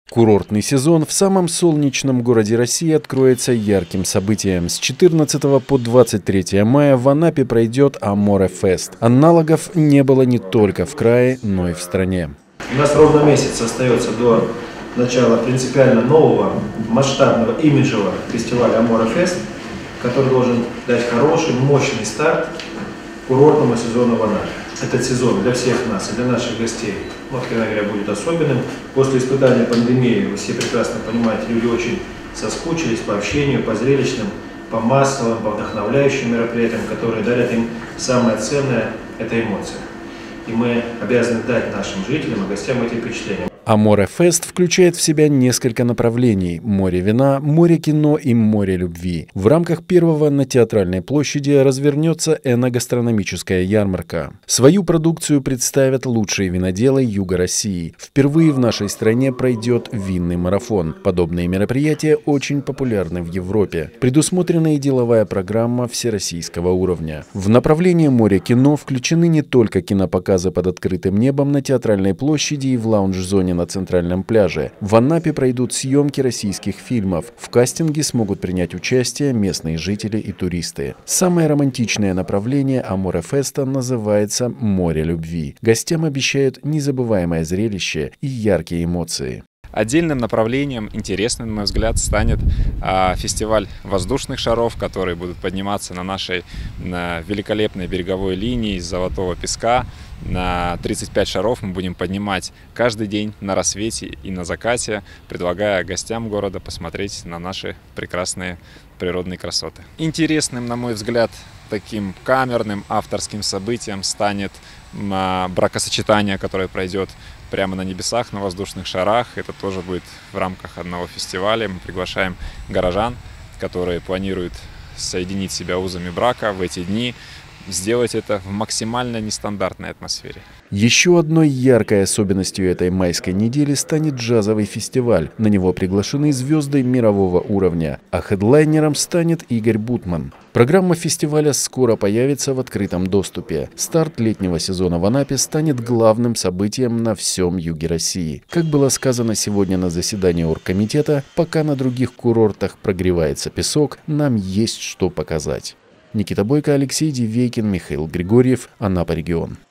Курортный сезон в самом солнечном городе России откроется ярким событием. С 14 по 23 мая в Анапе пройдет Аморе-фест. Аналогов не было не только в крае, но и в стране. У нас ровно месяц остается до начала принципиально нового, масштабного, имиджевого фестиваля Аморе-фест, который должен дать хороший, мощный старт курортному сезону в Анапе. Этот сезон для всех нас и для наших гостей, откровенно говоря, будет особенным. После испытания пандемии, вы все прекрасно понимаете, люди очень соскучились по общению, по зрелищным, по массовым, по вдохновляющим мероприятиям, которые дарят им самое ценное – это эмоции. И мы обязаны дать нашим жителям и гостям эти впечатления. Аморе-фест включает в себя несколько направлений – море вина, море кино и море любви. В рамках первого на Театральной площади развернется эногастрономическая ярмарка. Свою продукцию представят лучшие виноделы Юга России. Впервые в нашей стране пройдет винный марафон. Подобные мероприятия очень популярны в Европе. Предусмотрена и деловая программа всероссийского уровня. В направлении море кино включены не только кинопоказы под открытым небом на Театральной площади и в лаунж-зоне на Центральном пляже. В Анапе пройдут съемки российских фильмов. В кастинге смогут принять участие местные жители и туристы. Самое романтичное направление Аморе-феста называется «Море любви». Гостям обещают незабываемое зрелище и яркие эмоции. Отдельным направлением, интересным, на мой взгляд, станет фестиваль воздушных шаров, которые будут подниматься на нашей великолепной береговой линии из золотого песка. На 35 шаров мы будем поднимать каждый день на рассвете и на закате, предлагая гостям города посмотреть на наши прекрасные природные красоты. Интересным, на мой взгляд, таким камерным авторским событием станет бракосочетание, которое пройдет прямо на небесах, на воздушных шарах. Это тоже будет в рамках одного фестиваля. Мы приглашаем горожан, которые планируют соединить себя узами брака в эти дни, сделать это в максимально нестандартной атмосфере. Еще одной яркой особенностью этой майской недели станет джазовый фестиваль. На него приглашены звезды мирового уровня, а хедлайнером станет Игорь Бутман. Программа фестиваля скоро появится в открытом доступе. Старт летнего сезона в Анапе станет главным событием на всем юге России. Как было сказано сегодня на заседании оргкомитета, пока на других курортах прогревается песок, нам есть что показать. Никита Бойко, Алексей Дивейкин, Михаил Григорьев, Анапа регион.